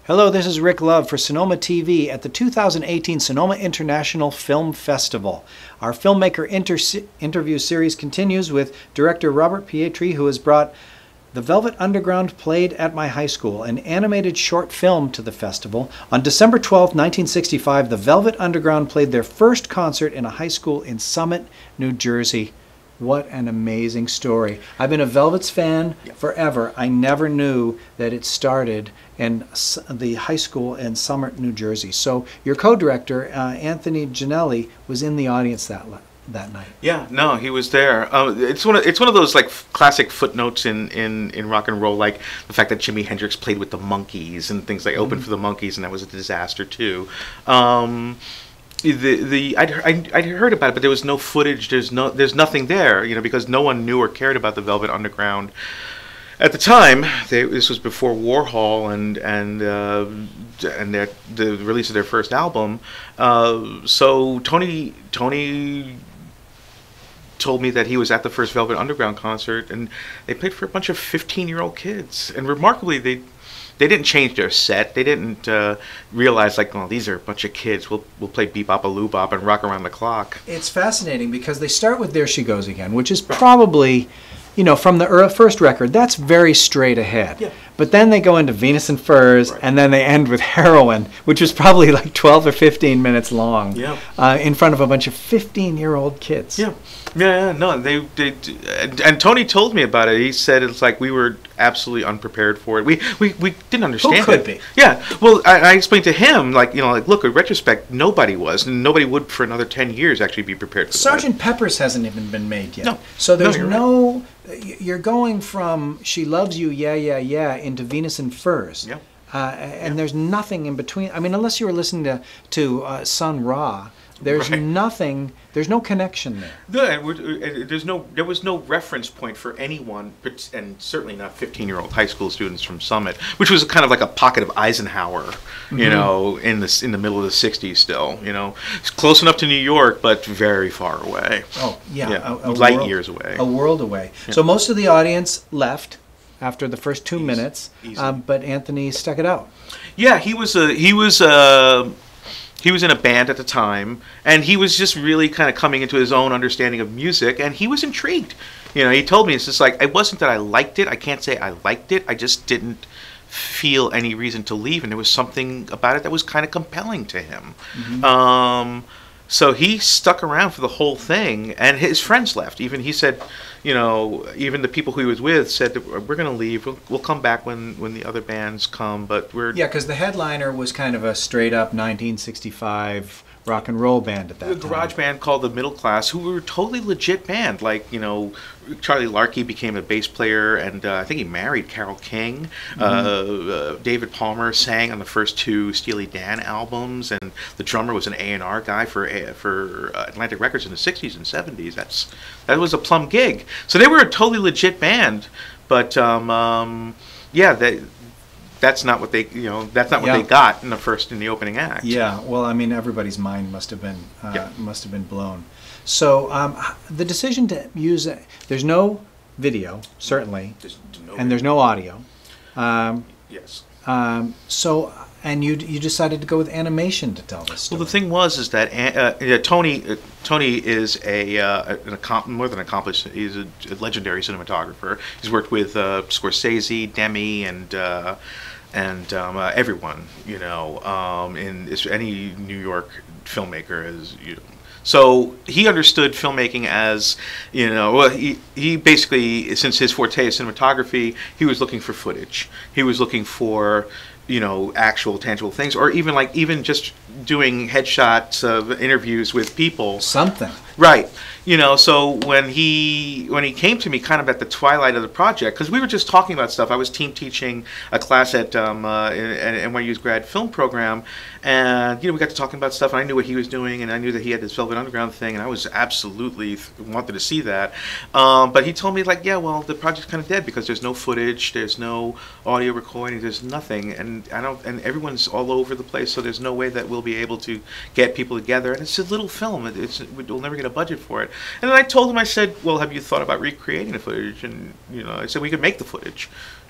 Hello, this is Rick Love for Sonoma TV at the 2018 Sonoma International Film Festival. Our filmmaker interview series continues with director Robert Pietri, who has brought The Velvet Underground Played at My High School, an animated short film, to the festival. On December 12, 1965, The Velvet Underground played their first concert in a high school in Summit, New Jersey. What an amazing story. I've been a Velvet's fan forever. I never knew that it started in the high school in Summit, New Jersey. So your co-director, Anthony Ginelli, was in the audience that night. Yeah, no, he was there. It's one of those like classic footnotes in rock and roll, like the fact that Jimi Hendrix played with the Monkees and things like opened for the Monkees, and that was a disaster too. I'd heard about it, but there was no footage. There's nothing there, because no one knew or cared about the Velvet Underground at the time. This was before Warhol and the release of their first album. So Tony told me that he was at the first Velvet Underground concert, and they played for a bunch of 15-year-old kids, and remarkably they didn't change their set. They didn't realize, like, oh, these are a bunch of kids. We'll play Bebop-a-Loo-Bop and Rock Around the Clock. It's fascinating because they start with There She Goes Again, which is probably, from the first record, that's very straight ahead. Yeah. But then they go into Venus and Furs, and then they end with Heroin, which is probably like 12 or 15 minutes long, in front of a bunch of 15-year-old kids. Yeah. Yeah, no, they and Tony told me about it. He said it's like we were absolutely unprepared for it. We didn't understand it. Who could be? Yeah, well, I explained to him, look, in retrospect, nobody was, and nobody would for another 10 years actually be prepared for that. Sgt. Pepper's hasn't even been made yet. No. So there's right. You're going from She Loves You, Yeah, Yeah, Yeah, into Venus and Furs. Yeah. And there's nothing in between. I mean, unless you were listening to Sun Ra, there's nothing. There's no connection there. There was no reference point for anyone, and certainly not 15-year-old high school students from Summit, which was kind of like a pocket of Eisenhower, in the middle of the '60s. Still, it's close enough to New York, but very far away. Oh yeah, light years away. A world away. Yeah. So most of the audience left after the first 2 minutes, but Anthony stuck it out. Yeah, he was in a band at the time, and he was just really kind of coming into his own understanding of music, and he was intrigued. He told me, it's just like, it wasn't that I liked it. I can't say I liked it. I just didn't feel any reason to leave, and there was something about it that was kind of compelling to him. Mm-hmm. So he stuck around for the whole thing, and his friends left. Even he said, even the people who he was with said that we're going to leave. We'll come back when the other bands come, but we're... Yeah, because the headliner was kind of a straight-up 1965 rock and roll band at that time. A garage band called The Middle Class, who were a totally legit band. Like, Charlie Larkey became a bass player, and I think he married Carole King. Mm-hmm. David Palmer sang on the first 2 Steely Dan albums, and the drummer was an A&R guy for Atlantic Records in the 60s and 70s. That was a plum gig. So they were a totally legit band, but that's not what they they got in the opening act. Yeah, well, I mean, everybody's mind must have been blown. So the decision to use there's no video, certainly, and there's no audio. Yes. And you decided to go with animation to tell this story. Well, the thing is that Tony is more than accomplished. He's a legendary cinematographer. He's worked with Scorsese, Demi, and everyone. In any New York filmmaker has. So he understood filmmaking as, he basically, since his forte is cinematography, he was looking for footage. He was looking for, actual tangible things, or even just doing headshots of interviews with people. Something. Right. So when he came to me kind of at the twilight of the project, because we were just talking about stuff. I was team teaching a class at NYU's grad film program, and we got to talking about stuff, and I knew what he was doing, and I knew that he had this Velvet Underground thing, and I was absolutely wanted to see that. But he told me, like, yeah, well, the project's kind of dead because there's no footage, there's no audio recording, there's nothing, and everyone's all over the place, so there's no way that we'll be able to get people together, and it's a little film. We'll never get a budget for it. And then I told him, I said, well, have you thought about recreating the footage? And I said we could make the footage.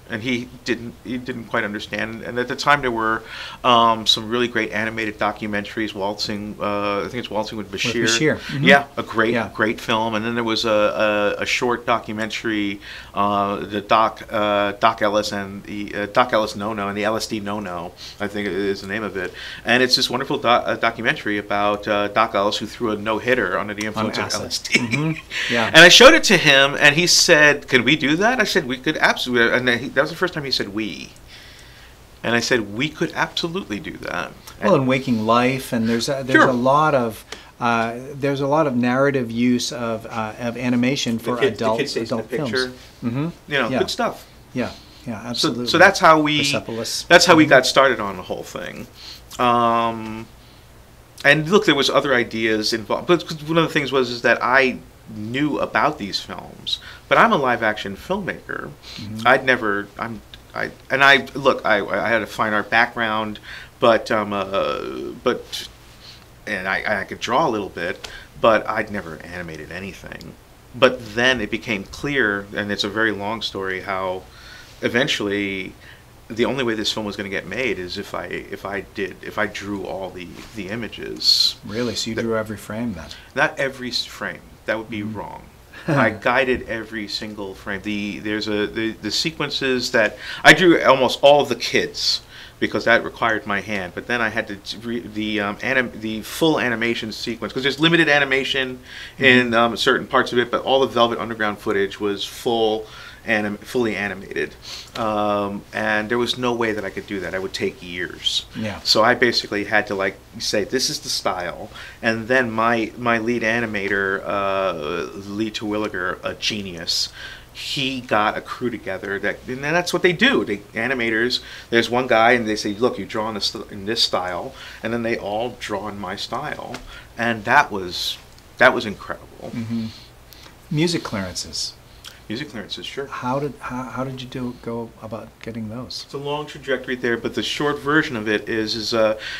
and he didn't quite understand. And at the time, there were some really great animated documentaries. Waltzing, I think it's Waltzing with Bashir. Yeah, a great film. And then there was a short documentary, the Doc Ellis and the Doc Ellis No-No and the LSD No-No, I think is the name of it. And it's this wonderful documentary about Doc Ellis, who threw a no-hitter under the influence of LSD. Yeah. And I showed it to him, and he said, "Can we do that?" I said, "We could absolutely." And that was the first time he said "we." And I said, "We could absolutely do that." Well, in Waking Life, and there's a lot of narrative use of animation for adult films. Good stuff. Yeah, absolutely. So that's how we got started on the whole thing. And look, there was other ideas involved, but one of the things is that I knew about these films, but I'm a live action filmmaker. I had a fine art background, but I could draw a little bit, but I'd never animated anything. But then it became clear, and it's a very long story, how eventually the only way this film was going to get made is if I drew all the images. Really? So you drew every frame then? Not every frame. That would be wrong. I guided every single frame. The sequences that I drew almost all of the kids, because that required my hand. But then I had to the full animation sequence, because there's limited animation in certain parts of it, but all the Velvet Underground footage was fully animated, and there was no way that I could do that. It would take years. Yeah. So I basically had to say, this is the style, and then my lead animator, Lee Terwilliger, a genius. He got a crew together and that's what they do. Animators. There's one guy, and they say, "Look, you draw in this style," and then they all draw in my style, and that was incredible. Music clearances. Music clearances, sure. How did you go about getting those? It's a long trajectory there, but the short version of it is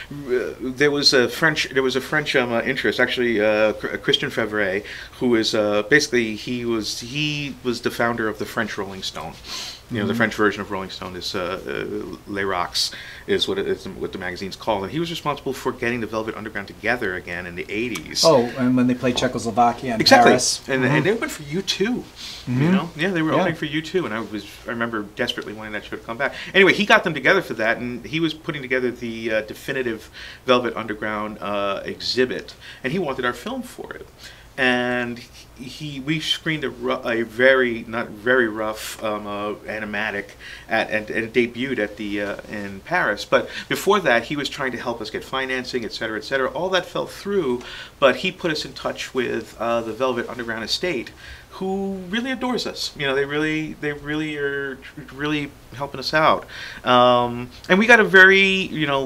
there was a French interest, actually, Christian Favre, who is basically he was the founder of the French Rolling Stone. The French version of Rolling Stone is Les Rocks, is what the magazine's called, and he was responsible for getting the Velvet Underground together again in the '80s. Oh, and when they played Czechoslovakia and exactly. Paris, and they went for U2. They were opening for U2, and I remember desperately wanting that show to come back. Anyway, he got them together for that, and he was putting together the definitive Velvet Underground exhibit, and he wanted our film for it. And we screened a not very rough animatic and it debuted at in Paris. But before that, he was trying to help us get financing, et cetera, et cetera. All that fell through, but he put us in touch with the Velvet Underground estate, who really adores us. They really are helping us out. And we got a very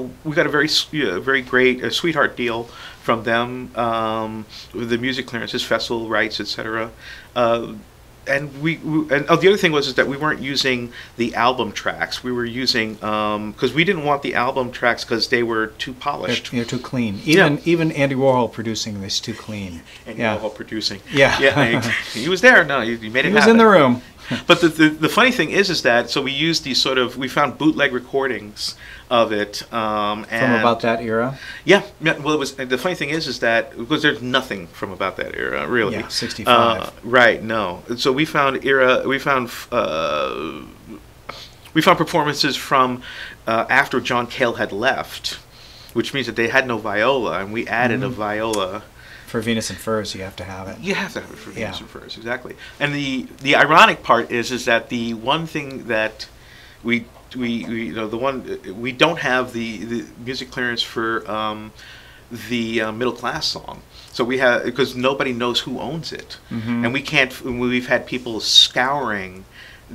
great sweetheart deal from them, with the music clearances, festival rights, etc. And the other thing was that we weren't using the album tracks. We were using because we didn't want the album tracks because they were too polished. They're too clean. Even Andy Warhol producing this too clean. Andy Warhol producing. Yeah. He was there. No, he made it happen. He was in the room. But the funny thing is that we used these we found bootleg recordings of it from about that era. Yeah. Well, the funny thing is that because there's nothing from about that era really. Yeah, 65. Right. No. So we found performances from after John Cale had left, which means that they had no viola, and we added a viola. For Venus and Furs, you have to have it. You have to have it for Venus and Furs, exactly. And the ironic part is that the one thing that we don't have the music clearance for the middle class song. So we have, because nobody knows who owns it, and we can't. We've had people scouring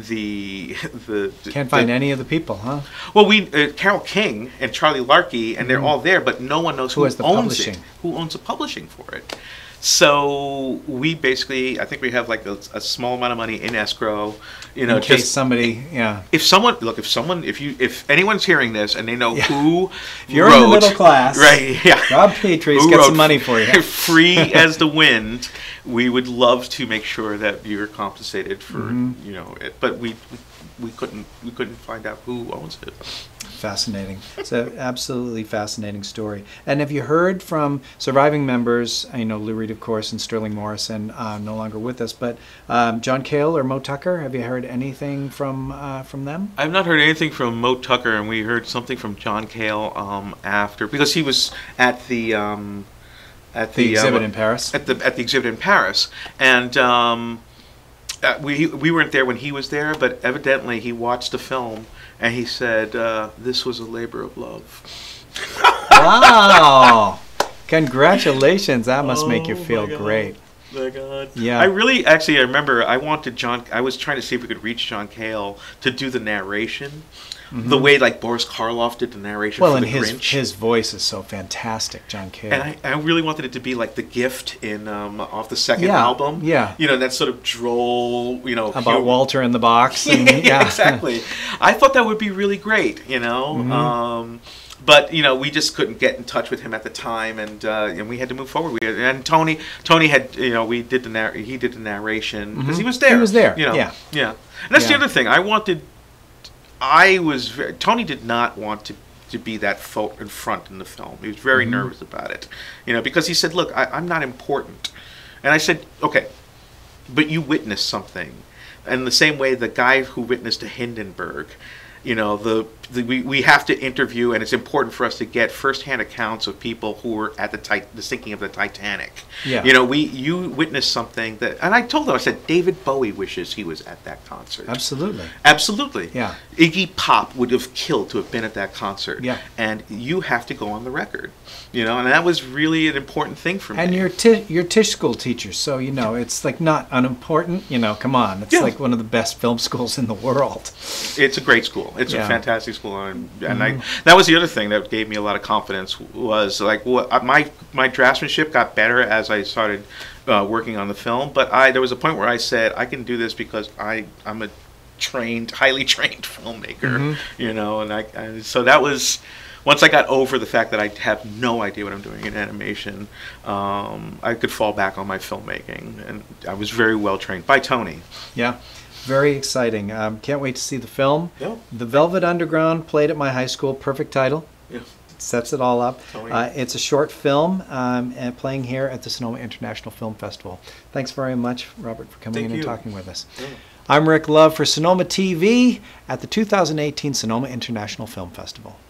can't find any of the people, huh? Well, Carole King and Charlie Larkey, and they're all there, but no one knows who owns publishing. Who owns the publishing for it. So we basically, I think we have a small amount of money in escrow, in case somebody, if anyone's hearing this and they know who if you're in the middle class, right? Yeah, Rob Pietri's got some money for you. Free as the wind. We would love to make sure that you're compensated for it, but we couldn't find out who owns it. Fascinating. It's an absolutely fascinating story. And have you heard from surviving members? I know Lou Reed, of course, and Sterling Morrison no longer with us, but John Cale or Mo Tucker, have you heard anything from them? I've not heard anything from Mo Tucker, and we heard something from John Cale after, because he was at the exhibit in Paris. At the exhibit in Paris, and we weren't there when he was there, but evidently he watched the film and he said this was a labor of love. Wow! Congratulations! That must make you feel great. My God. Yeah. I remember I was trying to see if we could reach John Cale to do the narration. The way like Boris Karloff did the narration for The Grinch. His voice is so fantastic, John Cale. And I really wanted it to be like The Gift in off the second album. Yeah. You know, that sort of droll, about Walter in the box. And, yeah, exactly. I thought that would be really great, but we just couldn't get in touch with him at the time, and we had to move forward. And Tony had he did the narration because he was there. He was there. Yeah. And that's the other thing. Tony did not want to be that folk in front in the film. He was very nervous about it, because he said, "Look, I'm not important," and I said, "Okay, but you witnessed something." And the same way the guy who witnessed the Hindenburg, we have to interview, and it's important for us to get firsthand accounts of people who were at the sinking of the Titanic. Yeah. You witnessed something and I told them, I said, David Bowie wishes he was at that concert. Absolutely. Absolutely. Yeah. Iggy Pop would have killed to have been at that concert. Yeah. And you have to go on the record. And that was really an important thing for me. And you're Tisch school teachers, so it's like not unimportant. Come on, it's like one of the best film schools in the world. It's a great school. It's a fantastic school, and that was the other thing that gave me a lot of confidence. Was like my draftsmanship got better as I started working on the film. But there was a point where I said I can do this because I'm a highly trained filmmaker. And so that was. Once I got over the fact that I have no idea what I'm doing in animation, I could fall back on my filmmaking, and I was very well trained by Tony. Yeah, very exciting. Can't wait to see the film. Yeah. The Velvet Underground played at my high school. Perfect title. Yeah. Sets it all up. Tony. It's a short film and playing here at the Sonoma International Film Festival. Thanks very much, Robert, for coming in and talking with us. Yeah. I'm Rick Love for Sonoma TV at the 2018 Sonoma International Film Festival.